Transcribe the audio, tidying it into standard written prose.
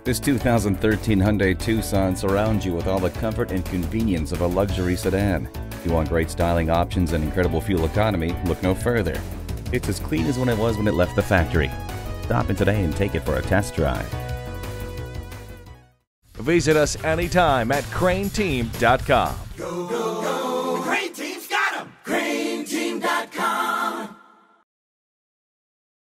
This 2013 Hyundai Tucson surrounds you with all the comfort and convenience of a luxury sedan. If you want great styling options and incredible fuel economy, look no further. It's as clean as when it was when it left the factory. Stop in today and take it for a test drive. Visit us anytime at crainteam.com. Go, go, go.